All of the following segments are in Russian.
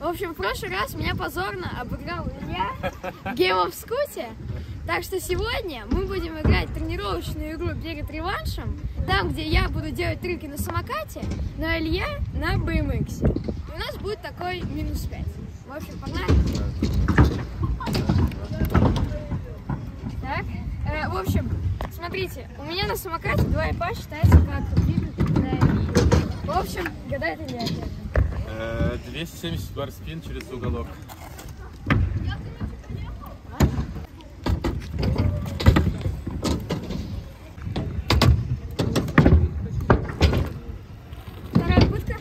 В общем, в прошлый раз меня позорно обыграл Илья в Game of Scooter. Так что сегодня мы будем играть тренировочную игру перед реваншем, там, где я буду делать трюки на самокате, но Илья на BMX. И у нас будет такой -5. В общем, погнали. Так, в общем, смотрите, у меня на самокате 2,5 считается как двигатель для Ильи. В общем, гадает Илья. 270 барспин через уголок. Вторая попытка.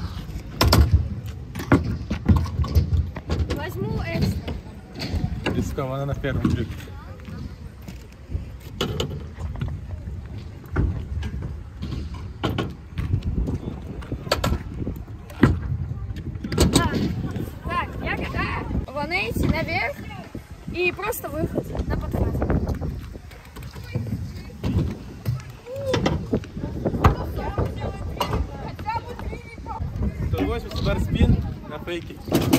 Возьму экстра. Рискованно на первом трюке. Ванейти наверх и просто выход на подхват. 180 барспин на фейке.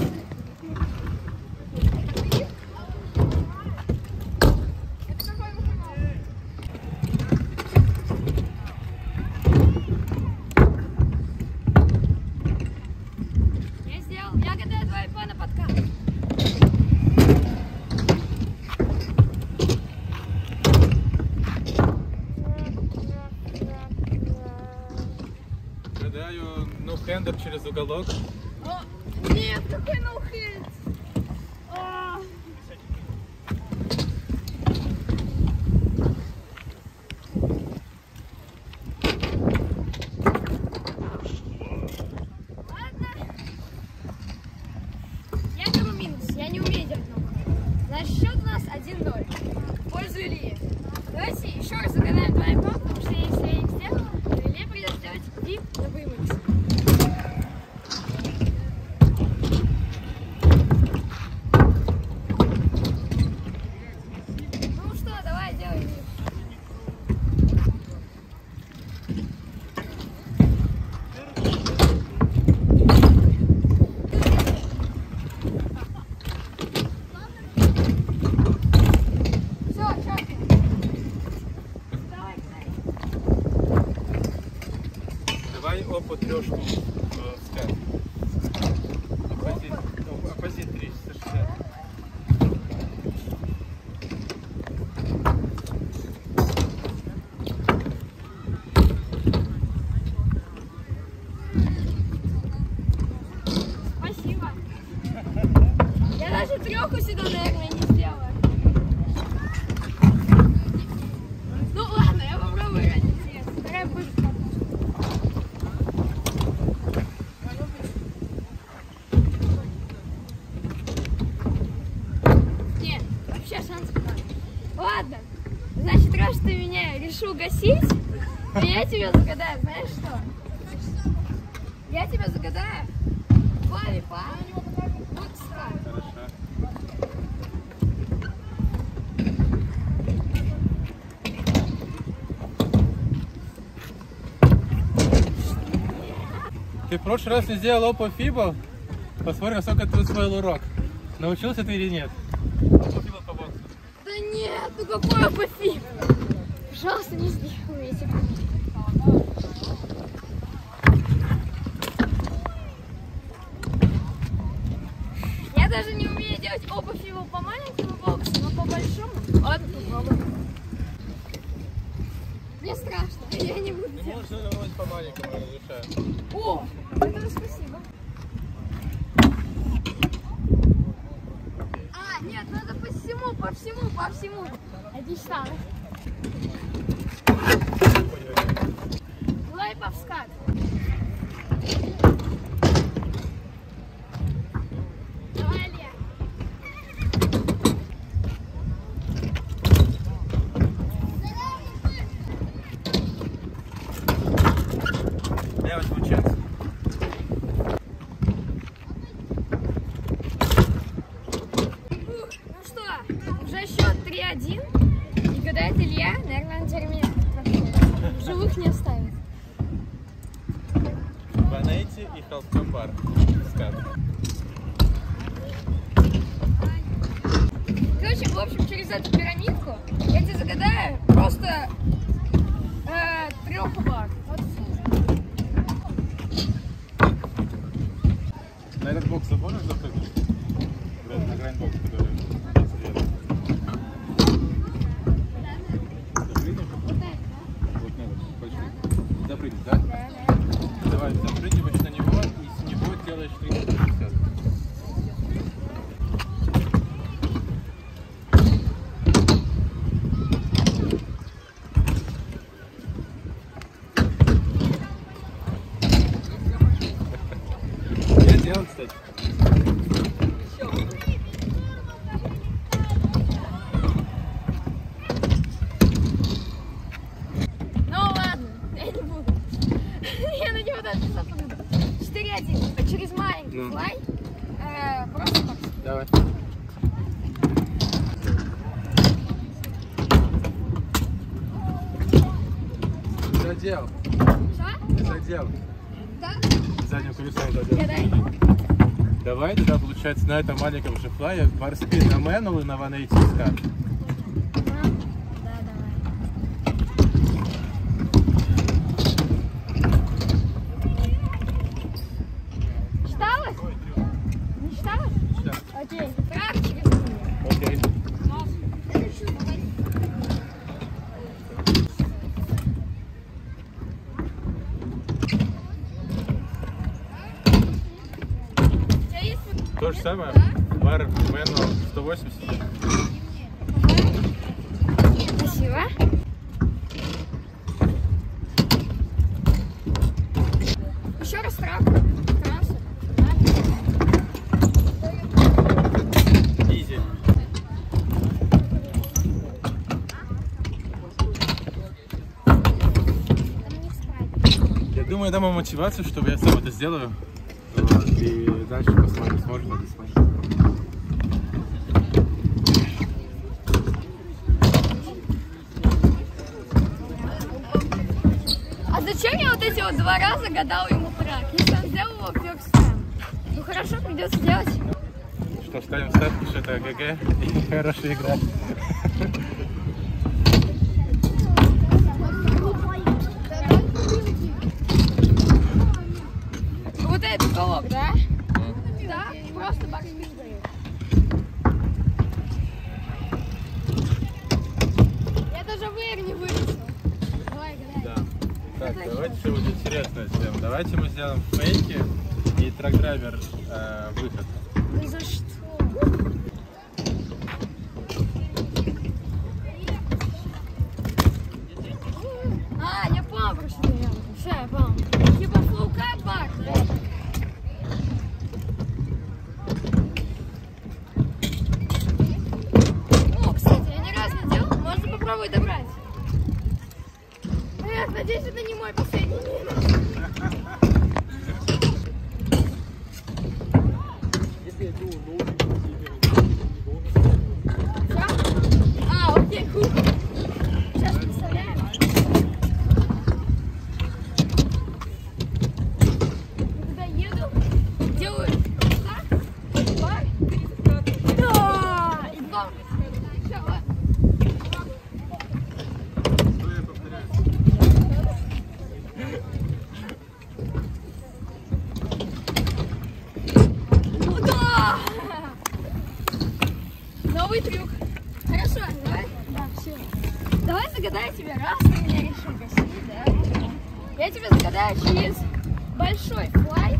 Я сделал. Я гадаю 2,5 на подкат. Гадаю, ноу-хендер через уголок. О, нет, какой ноу-хенд! Ладно. Я беру минус, я не умею делать ноу-хенд. Значит, счет у нас 1-0 в пользу Ильи. Давайте еще раз загадаем 2,5, потому что если я их сделаю, то Илье придется сделать дип на BMX. Ну что, давай, делай дип. Все, четко. Давай, Давай опу трешку в скат. Оппозит 360. спасибо. Я даже треху сюда, наверное, не сделала. Ну ладно, я попробую ради интереса. Вторая попытка. Нет, вообще шансов нет. Ладно, значит, раз ты меня решил гасить, то я тебе загадаю, знаешь что? Я тебе загадаю 2 випа. Вот скат. Хорошо. Ты в прошлый раз не сделал опу фибов? Посмотри, насколько ты усвоил урок. Научился ты или нет? Опу фибов по боксу. Да нет, ну какой апофиг? Пожалуйста, не сделайте. Я даже не умею делать опофигу по маленькому боксу, но по большому. Ладно, попробуем. Мне страшно, я не буду Ты делать. можешь наверное, по маленькому разрешать. О, это спасибо. А, нет, надо по всему. Отлично. Давай повскат. Давай, Илья. Я возьму чек. Ну что, уже счет 3-1. И гадает Илья, наверное, он теперь меня в живых не оставит. Ванейти и халфкамбар. Скат. вот эту пирамидку, я тебе загадаю просто 3 бар. Вот. На этот бокс можешь запрыгнуть? На грань бокса, который... Запрыгнуть, да? Да. Давай, запрыгиваешь на него и с него делаешь 360. Я делал, кстати. Я на него даже не запрыгну. 4-1. Через маленький флай. Просто так. Давай. Задел. Что? Задел. Да? Задним колесом задел. Гадай. Давай тогда, получается, на этом маленьком же флае барспин на Мэнул и на 180 скат. Да, давай. Читалось? Не читалось? Да. Окей. Прав через меня. Окей. У тебя есть... То же самое. Бар Мэнул 180. Спасибо. Еще раз трап. Трасса. Изи. Я думаю, я дам ему мотивацию, чтобы я сам это сделаю. Вот, и дальше посмотрим, сможем это смотреть. А зачем я вот эти вот 2 раза гадал ему трак? Если он сделал его first time. Ну хорошо, придется делать. Что, ставим ставку, что это ГГ и хорошая игра. Вот этот уголок, да? Да, просто барспин дает. Я даже вейр не вылетел. Давай, гадай. Да. Так, давайте что-нибудь интересное сделаем. Давайте мы сделаем фейки и трак-драйвер выход. Ну за что? А, я понял, про что я. Все, я понял. Типа флоу-кат бар. О, кстати, я ни разу не делал. Можно попробовать добрать. Эх, надеюсь, это не мой последний минус. А, окей, хуй. Сейчас представляем. Когда еду, делаю так, бар, да, и два. Все, вот. Да! Новый трюк. Хорошо, давай. Да, все. Давай загадаю тебе, раз ты меня решил гостить, да? Я тебе загадаю через большой флай.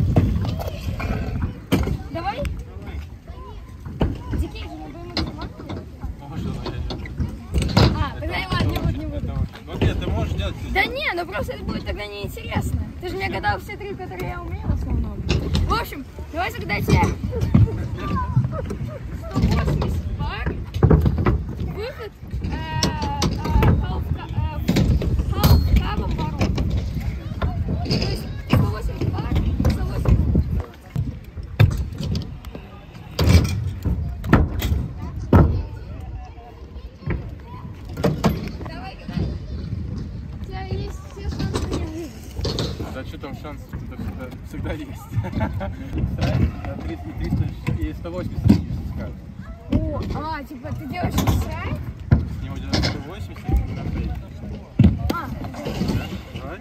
Давай. Дикий же не пойму, что можно. Можно, но я А, тогда не буду. Ну нет, ты можешь делать. Да не, ну просто это будет тогда неинтересно. Ты же мне гадал все трюки, которые я умею в основном. В общем, давай загадаю тебе 180 бар. Выход халф-кабом ворот. То есть 180 бар, 180. Давай, гадай. У тебя есть все шансы меня выиграть. Да что там шанс? Это всегда есть. 300 и 180 скат. О, типа ты делаешь сайт? С него делаешь 180 на фейк. Давай.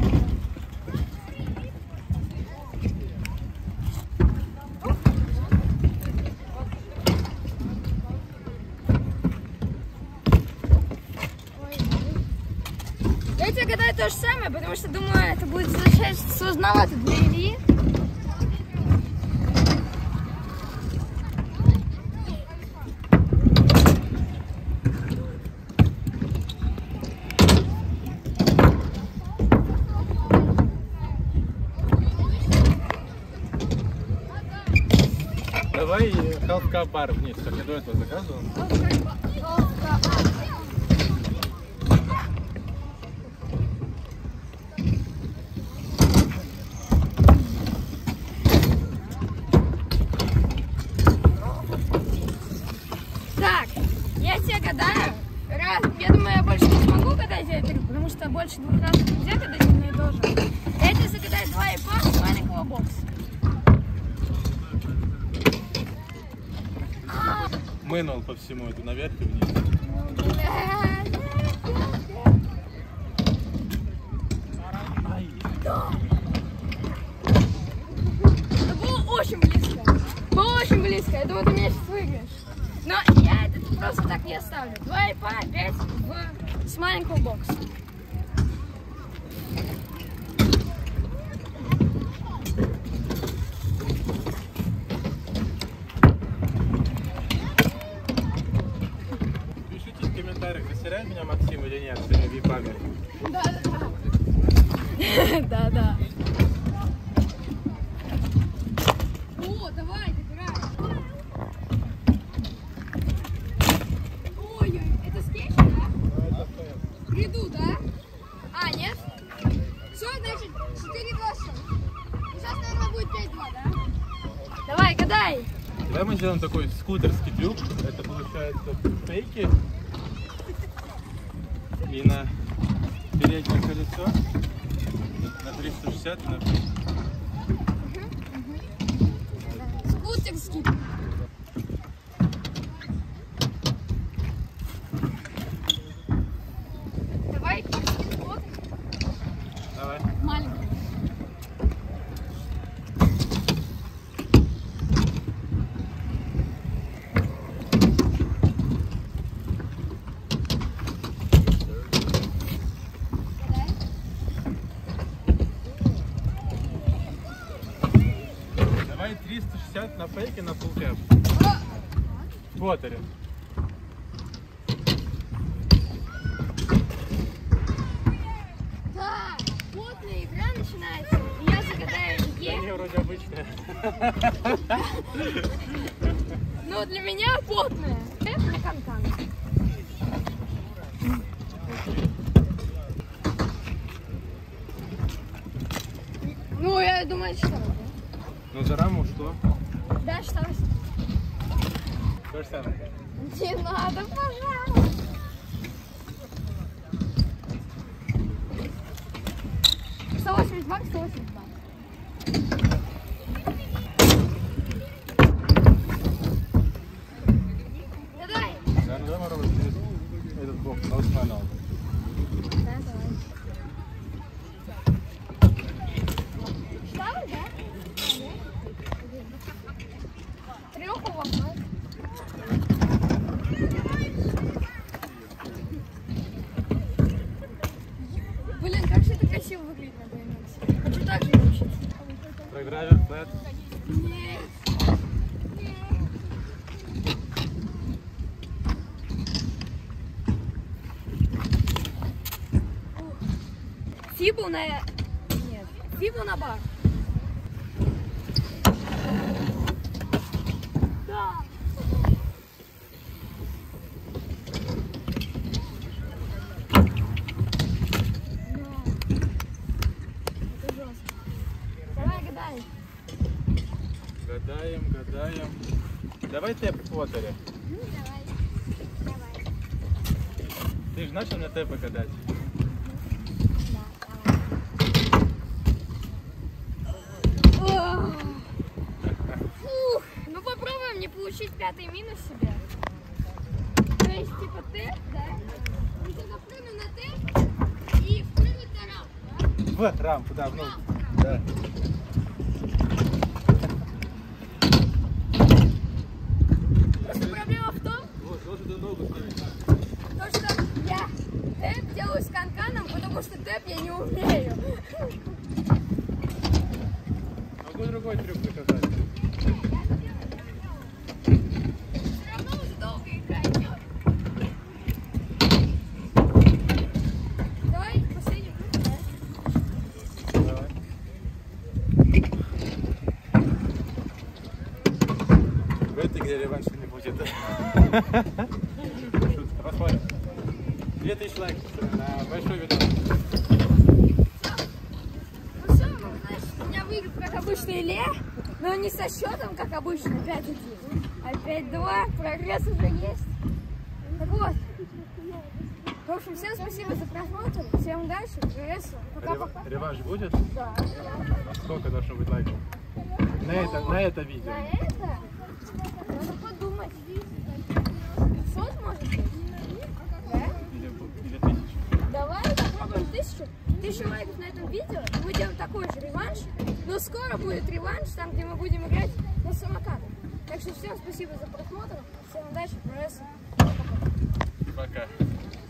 Я тебе гадаю то же самое, потому что думаю, это будет достаточно сложновато для Ильи. Давай халф-кап-бар вниз, как я до этого заказывал. Так, я тебе гадаю. Я думаю, я больше не смогу гадать этот трюк, потому что больше 2 раз нельзя гадать одно и то же. Я тебе загадаю 2 ипа с маленького бокса. Мэнуал по всему, это наверх и вниз. Это было очень близко. Было очень близко. Я думаю, ты меня сейчас выиграешь. Но я это просто так не оставлю. 2 ипа опять с маленького бокса. Пишите в комментариях, засеряет меня Максим или нет с этими випами. Да. О, давай, играй. Ой, это скетч, да? Гряду, да? Нет? Все, значит, 4-2. Сейчас, наверное, будет 5-2, да? Давай, гадай. Давай мы сделаем такой скутерский трюк. Это получается фейки. И на переднее колесо на 360 на фейк. Скутерский. Давай, вот. Давай. Маленький. Давай 360 на фейке на full cap. В квотере. Да, плотная игра начинается. И я загадаю Илье. Они вроде обычные. Ну, для меня плотная. Это на канкан. Ну, я думаю, что? Ну за раму что? Да, что? То же самое. Не надо, пожалуйста. $180, $180. Давай. Да, ну давай попробуем через этот бок, на Османал. Да, давай. Штаны, да? Трёху вам, да? Блин, как же это красиво выглядит на BMX. Хочу так же научиться. Драйвер, флэт. Нет. Фибу на... Нет. Фибу на бар. Да. Это жестко. Давай, гадай. Гадаем. Давай тэп в квотере. Ну, давай. Ты же начал на тэпы гадать. Фух, ну попробуем, не получилось. чуть-чуть пятый минус себе. То есть, типа, тэп, да? И только прыгну на тэп и впрыгнуть на рампу, да? В рампу, да, ну. Да. Просто проблема в том, то, что я тэп делаю с канканом, потому что тэп я не умею. Могу другой трюк показать. Все равно уже долго играть. Давай последний круг, да? Давай. В этой игре реванша не будет. Шутка, посмотрим. 2000 лайков на большой видос. Ну все, ну, значит, меня выиграл, как обычно, Илья, но не со счетом, как обычно, 5-1, а 5-2, прогресс уже есть. Так вот, в общем, всем спасибо за просмотр, всем удачи, прогресса, пока-пока. Реванш будет? Да. Сколько должно быть лайков? На это видео. На это? Надо подумать. 500 может быть? Да? Или 1000. Давай попробуем 1000. 1000 лайков на этом видео. Мы делаем такой же реванш. Но скоро будет реванш, там, где мы будем играть на самокатах. Так что всем спасибо за просмотр. Всем удачи, прогресса. Пока.